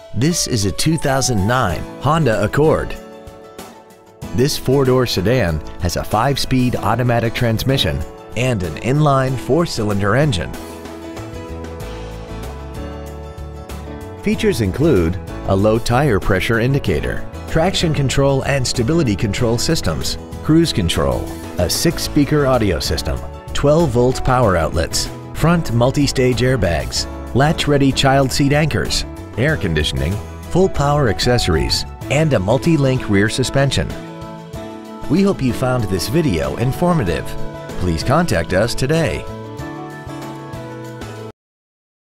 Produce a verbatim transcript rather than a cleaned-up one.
This is a two thousand nine Honda Accord. This four-door sedan has a five-speed automatic transmission and an inline four-cylinder engine. Features include a low tire pressure indicator, traction control and stability control systems, cruise control, a six-speaker audio system, twelve volt power outlets, front multi-stage airbags, latch-ready child seat anchors, air conditioning, full power accessories, and a multi-link rear suspension. We hope you found this video informative. Please contact us today.